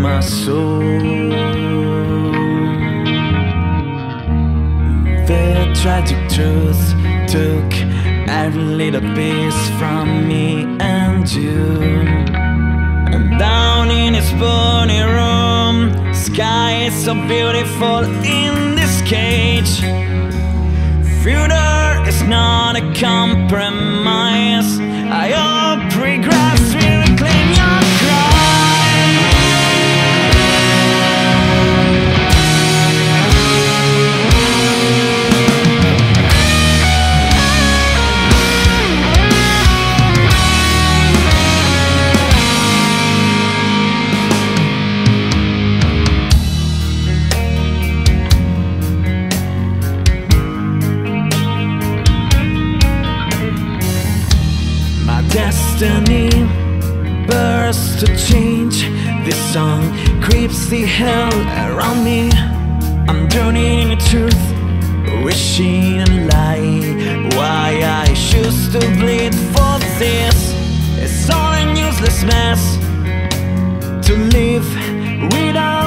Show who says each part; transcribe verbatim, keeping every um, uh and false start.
Speaker 1: my soul. The tragic truth took every little piece from me and you. And down in this burning room, sky is so beautiful in this cage. Future is not a compromise. I hope regrets will reclaim your destiny bursts to change. This song creeps the hell around me. I'm drowning in the truth, wishing a lie. Why I choose to bleed for this? It's all a useless mess to live without